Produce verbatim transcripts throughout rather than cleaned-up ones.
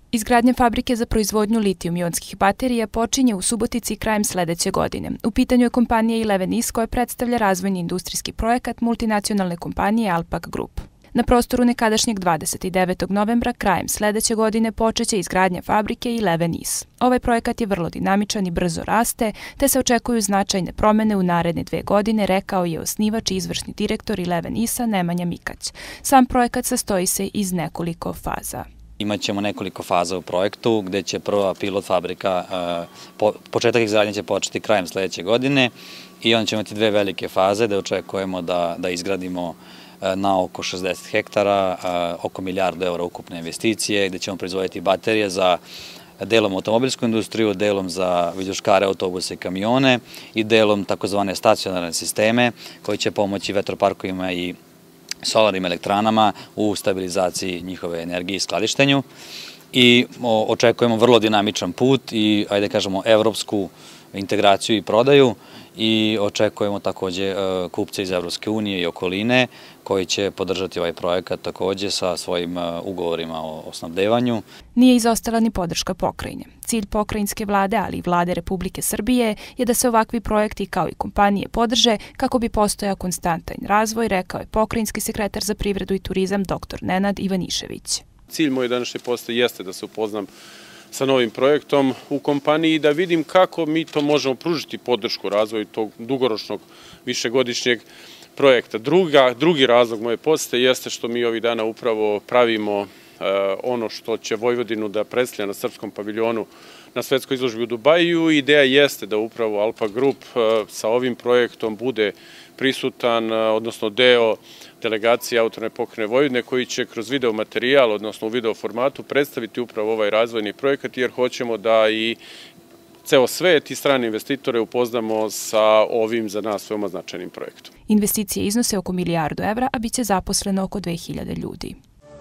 Izgradnja fabrike za proizvodnju litijum-ionskih baterija počinje u Subotici krajem sledeće godine. U pitanju je kompanija Eleven East koja predstavlja razvojni industrijski projekat multinacionalne kompanije Alpak Group. Na prostoru nekadašnjeg dvadeset devetog novembra krajem sledeće godine počeće izgradnja fabrike Eleven East. Ovaj projekat je vrlo dinamičan i brzo raste, te se očekuju značajne promene u naredne dve godine, rekao je osnivač i izvršni direktor Eleven East-a Nemanja Mikać. Sam projekat sastoji se iz nekoliko faza. Imaćemo nekoliko faza u projektu gde će prva pilot fabrika, početak izgradnje će početi krajem sledeće godine i onda ćemo imati dve velike faze da očekujemo da, da izgradimo na oko šezdeset hektara, oko milijardu eura ukupne investicije, gde ćemo proizvoditi baterije za delom automobilsku industriju, delom za viljuškare, autobuse i kamione i delom takozvane stacionarne sisteme koji će pomoći vetroparkovima i solarnim elektranama u stabilizaciji njihove energije i skladištenju. I očekujemo vrlo dinamičan put i, ajde kažemo, evropsku integraciju i prodaju i očekujemo takođe kupce iz Evropske unije i okoline koji će podržati ovaj projekat takođe sa svojim ugovorima o snabdevanju. Nije izostala ni podrška pokrajine. Cilj pokrajinske vlade, ali i vlade Republike Srbije je da se ovakvi projekti kao i kompanije podrže kako bi postojao konstantan razvoj, rekao je pokrajinski sekretar za privredu i turizam doktor Nenad Ivanišević. Cilj moj današnje posete jeste da se upoznam sa novim projektom u kompaniji i da vidim kako mi to možemo pružiti podršku razvoju tog dugoročnog višegodišnjeg projekta. Druga, drugi razlog moje posete jeste što mi ovih dana upravo pravimo ono što će Vojvodinu da predstavlja na srpskom paviljonu na svetskoj izložbi u Dubaju. Ideja jeste da upravo Alpak Group sa ovim projektom bude prisutan, odnosno deo delegacije Autonomne pokrajine Vojvodine koji će kroz video materijal, odnosno u video formatu predstaviti upravo ovaj razvojni projekat jer hoćemo da i ceo svet i strane investitore upoznamo sa ovim za nas veoma značajnim projektom. Investicije iznose oko milijardu evra, a biće zaposleno oko dve hiljade ljudi.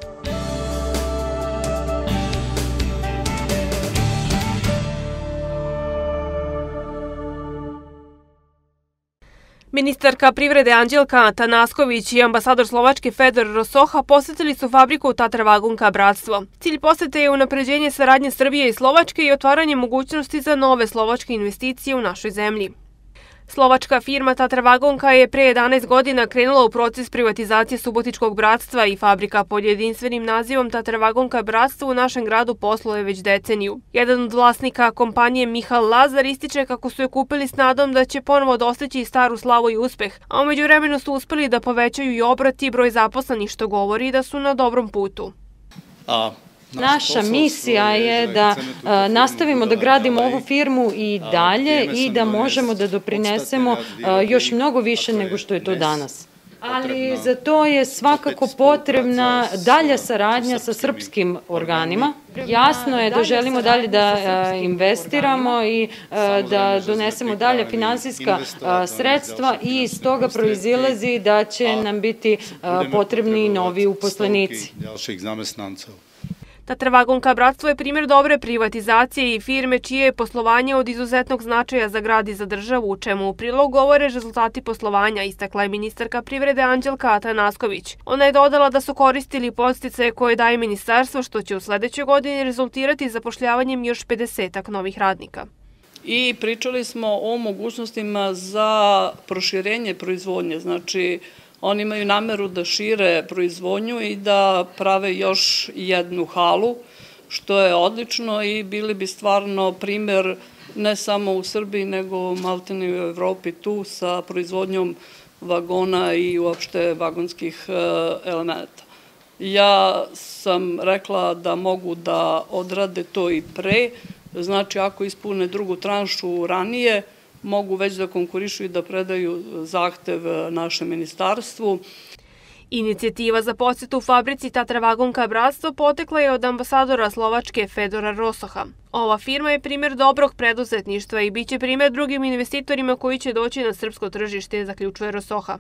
Ministarka privrede Anđelka Tanasković i ambasador Slovačke Fedor Rosoha posetili su fabriku Tatra Vagonka Bratstvo. Cilj posete je unapređenje saradnje Srbije i Slovačke i otvaranje mogućnosti za nove slovačke investicije u našoj zemlji. Slovačka firma Tatra Vagonka je pre jedanaest godina krenula u proces privatizacije Subotičkog bratstva i fabrika pod jedinstvenim nazivom Tatra Vagonka Bratstvo u našem gradu posluje već deceniju. Jedan od vlasnika kompanije Mihal Lazar ističe kako su je kupili s nadom da će ponovo dostići staru slavu i uspeh, a umeđu vremenu su uspeli da povećaju i obrat i broj zaposlenih što govori da su na dobrom putu. A Naša misija je da nastavimo da gradimo ovu firmu i dalje i da možemo da doprinesemo još mnogo više nego što je to danas. Ali za to je svakako potrebna dalja saradnja sa srpskim organima. Jasno je da želimo dalje da investiramo i da donesemo dalje finansijska sredstva i iz toga proizilazi da će nam biti potrebni i novi uposlenici. Tatra Vagonka Bratstvo je primjer dobre privatizacije i firme čije je poslovanje od izuzetnog značaja za grad i za državu, u čemu u prilog govore rezultati poslovanja, istakla je ministarka privrede Anđelka Tanasković. Ona je dodala da su koristili podsticaje koje daje ministarstvo, što će u sledećoj godini rezultirati zapošljavanjem još pedesetak novih radnika. I pričali smo o mogućnostima za proširenje proizvodnje, znači oni imaju nameru da šire proizvodnju i da prave još jednu halu, što je odlično i bili bi stvarno primer ne samo u Srbiji, nego maltene u Evropi tu sa proizvodnjom vagona i uopšte vagonskih elemenata. Ja sam rekla da mogu da odrade to i pre, znači ako ispune drugu tranšu ranije, mogu već da konkurišu i da predaju zahtev našem ministarstvu. Inicijativa za posetu u fabrici Tatra Vagonka Bratstvo potekla je od ambasadora Slovačke Fedora Rosoha. Ova firma je primjer dobrog preduzetništva i biće primjer drugim investitorima koji će doći na srpsko tržište, zaključuje Rosoha.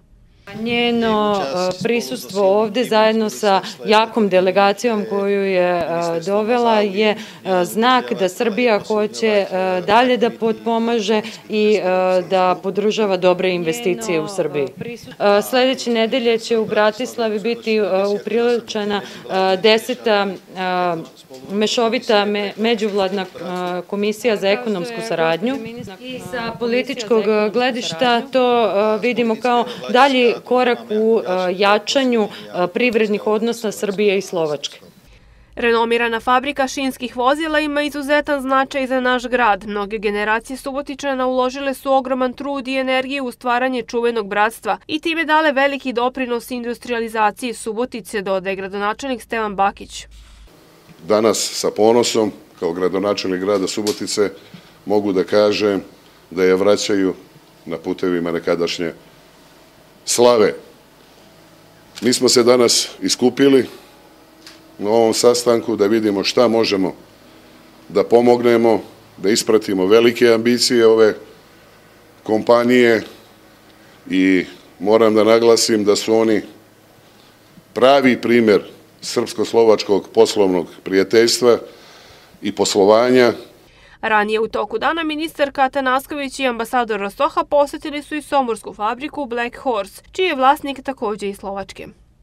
Njeno prisustvo ovde zajedno sa jakom delegacijom koju je dovela je znak da Srbija hoće dalje da potpomaže i da podržava dobre investicije u Srbiji. Sledeće nedelje će u Bratislavi biti upriličena deseta mešovita međuvladna komisija za ekonomsku saradnju i sa političkog gledišta to vidimo kao dalji korak u jačanju privrednih odnosa Srbije i Slovačke. Renomirana fabrika šinskih vozila ima izuzetan značaj za naš grad. Mnoge generacije Subotičana uložile su ogroman trud i energiju u stvaranje čuvenog bratstva i time dale veliki doprinos industrializaciji Subotice, dodaje gradonačelnik Stevan Bakić. Danas sa ponosom, kao gradonačelnik grada Subotice, mogu da kažem da je vraćaju na putevima nekadašnje slave. Mi smo se danas iskupili na ovom sastanku da vidimo šta možemo da pomognemo, da ispratimo velike ambicije ove kompanije i moram da naglasim da su oni pravi primer srpsko-slovačkog poslovnog prijateljstva i poslovanja. Ranije u toku dana ministarka Atanasković i ambasador Rosoha posetili su i somorsku fabriku Black Horse, čiji je vlasnik takođe iz Slovačke.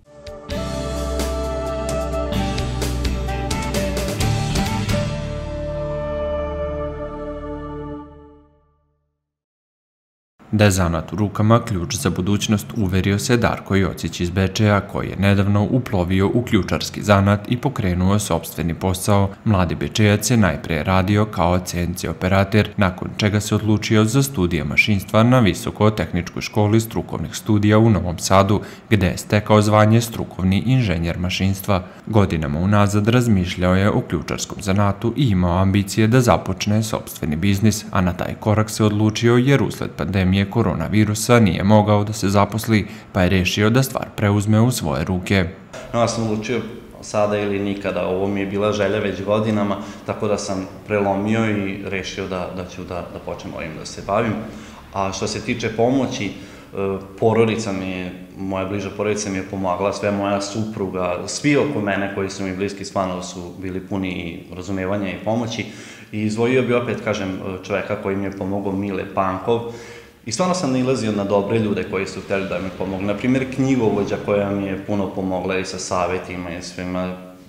Da je zanat u rukama ključ za budućnost, uverio se Darko Jocić iz Bečeja, koji je nedavno uplovio u ključarski zanat i pokrenuo sopstveni posao. Mladi Bečejac je najpre radio kao C N C operater, nakon čega se odlučio za studije mašinstva na Visoko-tehničkoj školi strukovnih studija u Novom Sadu, gde je stekao zvanje strukovni inženjer mašinstva. Godinama unazad razmišljao je o ključarskom zanatu i imao ambicije da započne sopstveni biznis, a na taj korak se odlučio jer usled pandemije koronavirusa nije mogao da se zaposli, pa je rešio da stvar preuzme u svoje ruke. Ja sam odlučio sada ili nikada, ovo mi je bila želja već godinama, tako da sam prelomio i rešio da ću da počnem ovim da se bavim. A što se tiče pomoći, porodica mi je, moja bliža porodica mi je pomagala, sve moja supruga, svi oko mene koji su mi bliski stvarno su bili puni razumevanja i pomoći. I izdvojio bi opet, kažem, čoveka koji mi je pomogao, Mile Pankov. I stvarno sam nailazio na dobre ljude koji su hteli da mi pomogu. Naprimjer, knjigovođa koja mi je puno pomogla i sa savjetima i svima.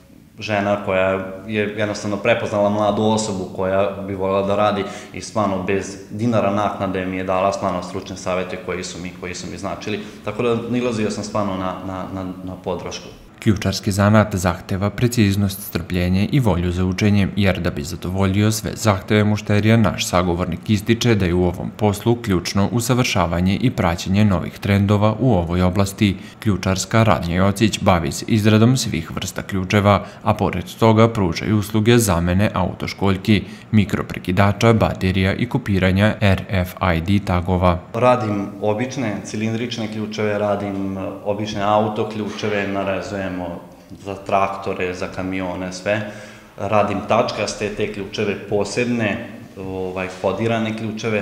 Žena koja je jednostavno prepoznala mladu osobu koja bi voljela da radi i stvarno bez dinara naknade mi je dala stvarno stručne savjete koji su mi, koji su mi značili. Tako da nailazio sam stvarno na podršku. Ključarski zanat zahteva preciznost, strpljenje i volju za učenjem, jer da bi zadovoljio sve zahteve mušterija, naš sagovornik ističe da je u ovom poslu ključno usavršavanje i praćenje novih trendova u ovoj oblasti. Ključarska Radnja Jocić bavi se izradom svih vrsta ključeva, a pored toga pruža i usluge zamene autoškoljki, mikroprekidača, baterija i kopiranja R F I D tagova. Radim obične cilindrične ključeve, radim obične auto ključeve, narezujem za traktore, za kamione, sve. Radim tačkaste, te ključeve posebne, kodirane ključeve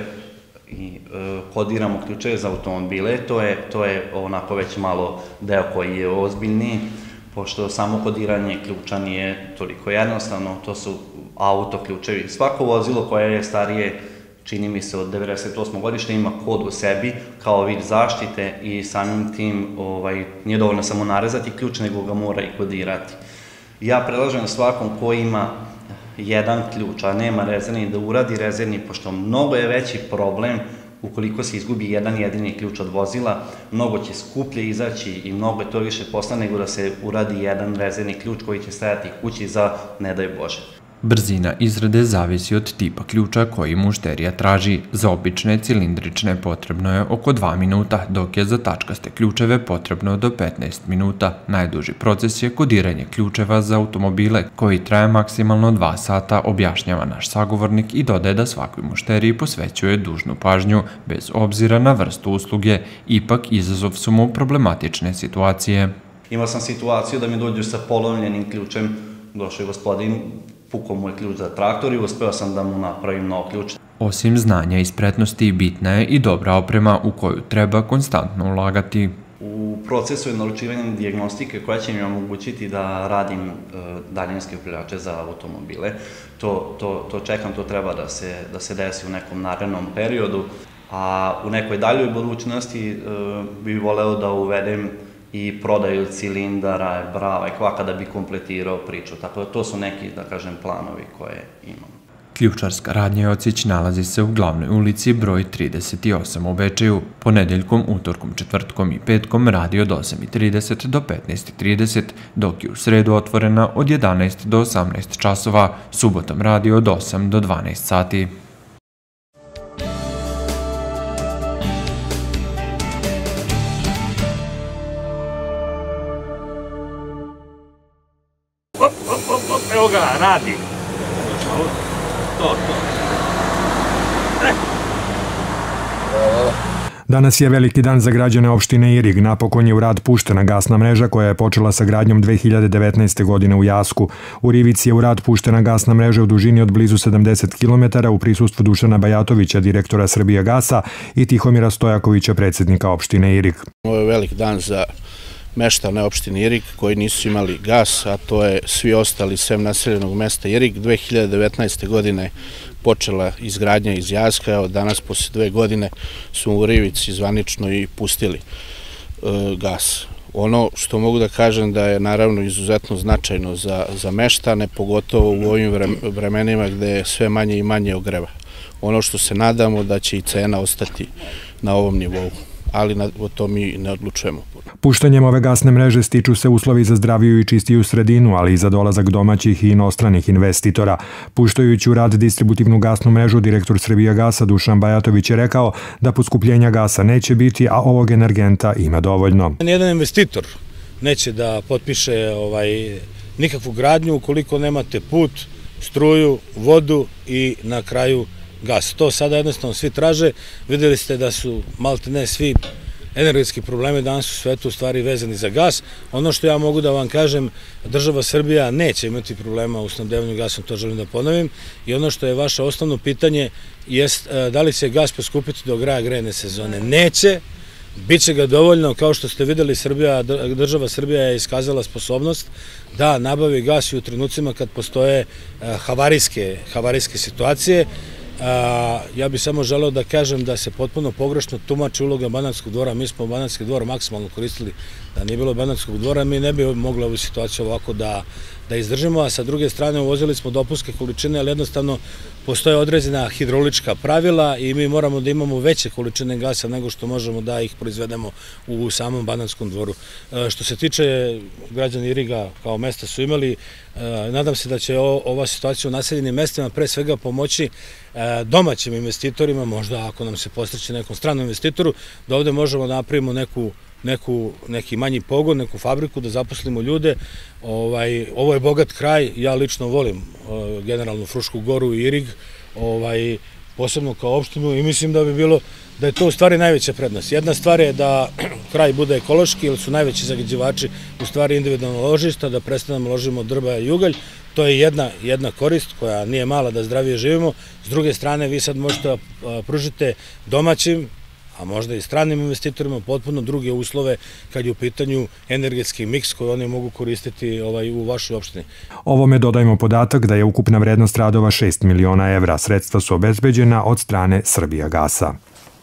i kodiramo ključeve za automobile. To je onako već malo deo koji je ozbiljniji, pošto samo kodiranje ključa nije toliko jednostavno, to su auto ključevi. Svako vozilo koje je starije, čini mi se od devedeset osme godišnje, ima kod u sebi kao vid zaštite i samim tim nije dovoljno samo narezati ključ, nego ga mora i kodirati. Ja predlažem svakom ko ima jedan ključ, a nema rezervni, da uradi rezervni, pošto mnogo je veći problem ukoliko se izgubi jedan jedini ključ od vozila, mnogo će skuplje izaći i mnogo je to više posla nego da se uradi jedan rezervni ključ koji će stajati kući za ne daj Bože. Brzina izrade zavisi od tipa ključa koji mušterija traži. Za obične cilindrične potrebno je oko dva minuta, dok je za tačkaste ključeve potrebno do petnaest minuta. Najduži proces je kodiranje ključeva za automobile, koji traje maksimalno dva sata, objašnjava naš sagovornik i dodaje da svakoj mušteriji posvećuje dužnu pažnju, bez obzira na vrstu usluge. Ipak, izazov su mu problematične situacije. Imao sam situaciju da mi dođu sa polovljenim ključem, došao je gospodin, pukao mu je ključ za traktor i uspeo sam da mu napravim nov ključ. Osim znanja i spretnosti, bitna je i dobra oprema u koju treba konstantno ulagati. u procesu je naručivanja dijagnostike koja će mi omogućiti da radim daljinske upravljače za automobile. To, to, to čekam, to treba da se, da se desi u nekom narednom periodu, a u nekoj daljoj budućnosti bih voleo da uvedem i prodaju cilindara, brava i kvaka da bi kompletirao priču. Tako da to su neki, da kažem, planovi koje imam. Ključarska radnja Jocić nalazi se u glavnoj ulici broj trideset osam u Bečeju. Ponedeljkom, utorkom, četvrtkom i petkom radi od osam i trideset do petnaest i trideset, dok je u sredu otvorena od jedanaest do osamnaest časova, subotom radi od osam do dvanaest sati. Evo ga, radi. Danas je veliki dan za građane opštine Irig. Napokon je u rad puštena gasna mreža koja je počela sa gradnjom dve hiljade devetnaeste. godine u Jasku. U Rivici je u rad puštena gasna mreža u dužini od blizu sedamdeset kilometara u prisustvu Dušana Bajatovića, direktora Srbijagasa, i Tihomira Stojakovića, predsjednika opštine Irig. Ovo je velik dan za meštane opštine Irig koji nisu imali gas, a to je svi ostali sem naseljenog mesta Irig. dve hiljade devetnaeste. godine počela izgradnja iz Jaska, evo danas posle dve godine smo u Rivici zvanično i pustili gas. Ono što mogu da kažem da je naravno izuzetno značajno za, za meštane, pogotovo u ovim vremenima gde je sve manje i manje ogreva. Ono što se nadamo da će i cena ostati na ovom nivou, ali o to mi ne odlučujemo. Puštanjem ove gasne mreže stiču se uslovi za zdraviju i čistiju sredinu, ali i za dolazak domaćih i inostranih investitora. Puštajući u rad distributivnu gasnu mrežu, direktor Srbijagasa Dušan Bajatović je rekao da poskupljenja gasa neće biti, a ovog energenta ima dovoljno. Nijedan investitor neće da potpiše ovaj, nikakvu gradnju ukoliko nemate put, struju, vodu i na kraju gas. To sada jednostavno svi traže. Videli ste da su malte ne svi energetski problemi danas u svetu u stvari vezani za gas. Ono što ja mogu da vam kažem, država Srbija neće imati problema u snabdevanju gasom, to želim da ponovim. I ono što je vaše osnovno pitanje jest da li će gas poskupiti do kraja grejne sezone. Neće. Biće ga dovoljno, kao što ste videli, Srbija, država Srbija je iskazala sposobnost da nabavi gas i u trenucima kad postoje havarijske, havarijske situacije. Ja bih samo želeo da kažem da se potpuno pogrešno tumači uloga Banatskog dvora. Mi smo Banatski dvor maksimalno koristili. Da nije bilo Banatskog dvora, mi ne bi mogli ovu situaciju ovako da, da izdržimo, a sa druge strane uvozili smo dopunske količine, ali jednostavno postoje određena hidrolička pravila i mi moramo da imamo veće količine gasa nego što možemo da ih proizvedemo u samom Banatskom dvoru. Što se tiče građana Iriga kao mesta su imali, nadam se da će ova situacija u naseljenim mestima pre svega pomoći domaćim investitorima, možda ako nam se posreće nekom stranom investitoru, da ovde možemo da napravimo neku Neku, neki manji pogon, neku fabriku, da zaposlimo ljude. Ovaj, ovo je bogat kraj, ja lično volim uh, generalno Frušku Goru i Irig, ovaj, posebno kao opštinu, i mislim da bi bilo, da je to u stvari najveća prednost. Jedna stvar je da kraj bude ekološki, jer su najveći zagađivači u stvari individualno ložišta, da prestanemo ložimo drva i ugalj. To je jedna, jedna korist koja nije mala da zdravije živimo. S druge strane, vi sad možete da pružite domaćim, a možda i stranim investitorima potpuno druge uslove kad je u pitanju energetski miks koji oni mogu koristiti ovaj, u vašoj opštini. Ovome dodajemo podatak da je ukupna vrednost radova šest miliona evra. Sredstva su obezbeđena od strane Srbijagasa.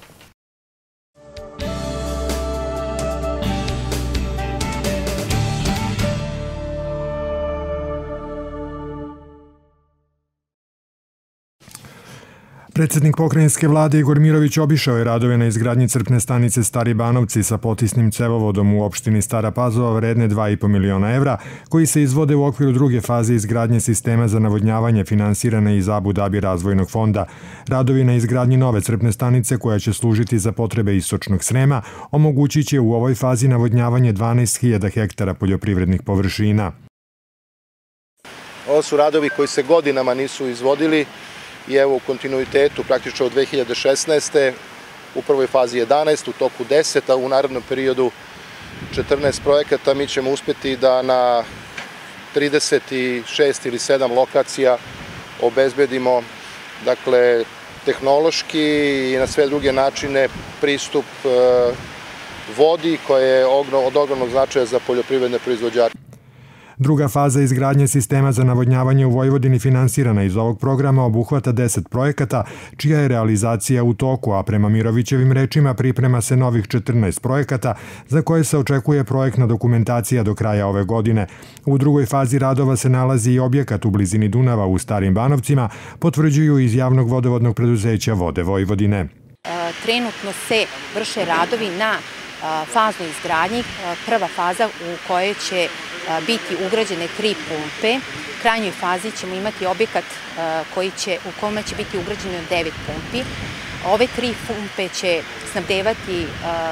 Predsjednik pokrajinske vlade Igor Mirović obišao je radove na izgradnji crpne stanice Stari Banovci sa potisnim cevovodom u opštini Stara Pazova vredne dva i po miliona evra, koji se izvode u okviru druge faze izgradnje sistema za navodnjavanje finansirane iz Abu Dhabi razvojnog fonda. Radovi na izgradnji nove crpne stanice koja će služiti za potrebe Istočnog Srema omogućit će u ovoj fazi navodnjavanje dvanaest hiljada hektara poljoprivrednih površina. Ovo su radovi koji se godinama nisu izvodili i evo u kontinuitetu praktično od dve hiljade šesnaeste. u prvoj fazi jedanaest, u toku deset, a u narednom periodu četrnaest projekata. Mi ćemo uspjeti da na trideset šest ili sedam lokacija obezbedimo, dakle, tehnološki i na sve druge načine pristup vodi, koja je od ogromnog značaja za poljoprivredne proizvođače. Druga faza izgradnje sistema za navodnjavanje u Vojvodini finansirana iz ovog programa obuhvata deset projekata, čija je realizacija u toku, a prema Mirovićevim rečima priprema se novih četrnaest projekata za koje se očekuje projektna dokumentacija do kraja ove godine. U drugoj fazi radova se nalazi i objekat u blizini Dunava u Starim Banovcima, potvrđuju iz javnog vodovodnog preduzeća Vode Vojvodine. Trenutno se vrše radovi na faznoj izgradnji. Prva faza u kojoj će biti ugrađene tri pumpe. U krajnjoj fazi ćemo imati objekat koji će, u kome će biti ugrađeno devet pumpi. Ove tri pumpe će snabdevati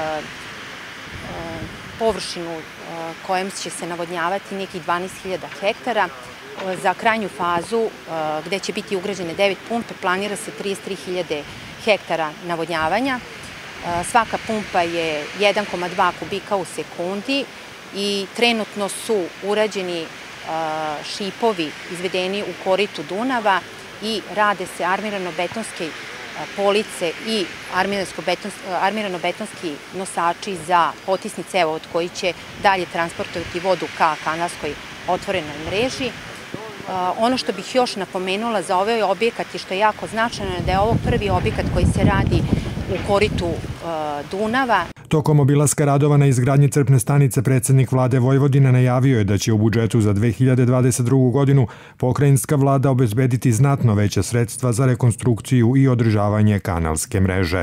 površinu kojom će se navodnjavati nekih dvanaest hiljada hektara. Za krajnju fazu, gde će biti ugrađene devet pumpe, planira se trideset tri hiljade hektara navodnjavanja. Svaka pumpa je jedan zarez dva kubika u sekundi i trenutno su urađeni šipovi izvedeni u koritu Dunava i rade se armirano-betonske police i armirano-betonski nosači za potisni cevovod koji će dalje transportovati vodu ka kanalskoj otvorenoj mreži. Ono što bih još napomenula za ovaj objekat i što je jako značajno je da je ovo prvi objekat koji se radi u koritu Dunava. Tokom obilaska radova na izgradnji crpne stanice predsjednik vlade Vojvodine najavio je da će u budžetu za dve hiljade dvadeset drugu. godinu pokrajinska vlada obezbediti znatno veća sredstva za rekonstrukciju i održavanje kanalske mreže.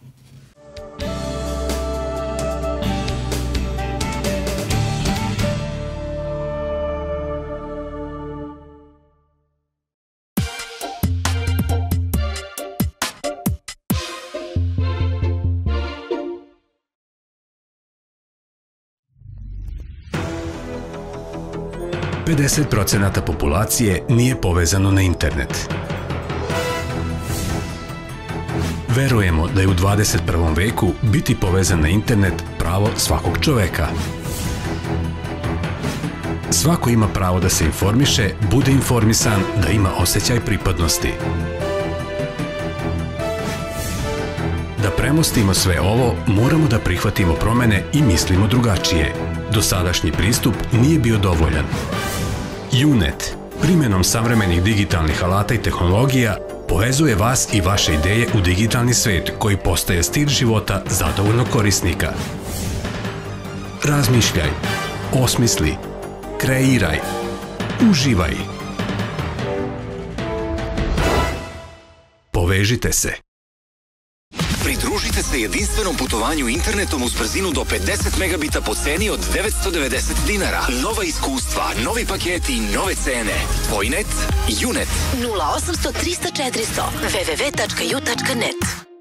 pedeset procenata populacije nije povezano na internet. Verujemo da je u dvadeset prvom veku biti povezan na internet pravo svakog čoveka. Svako ima pravo da se informiše, bude informisan, da ima osjećaj pripadnosti. Da premostimo sve ovo, moramo da prihvatimo promene i mislimo drugačije. Dosadašnji pristup nije bio dovoljan. Junet, primjenom savremenih digitalnih alata i tehnologija, povezuje vas i vaše ideje u digitalni svet koji postaje stil života zadovoljnog korisnika. Razmišljaj, osmisli, kreiraj, uživaj. Povežite se. Pridružite se jedinstvenom putovanju internetom uz brzinu do pedeset megabita po ceni od devetsto devedeset dinara. Nova iskustva, novi paketi, nove cene. Vojnet, Junet. nula osam sto trista četiristo w w w tačka ju tačka net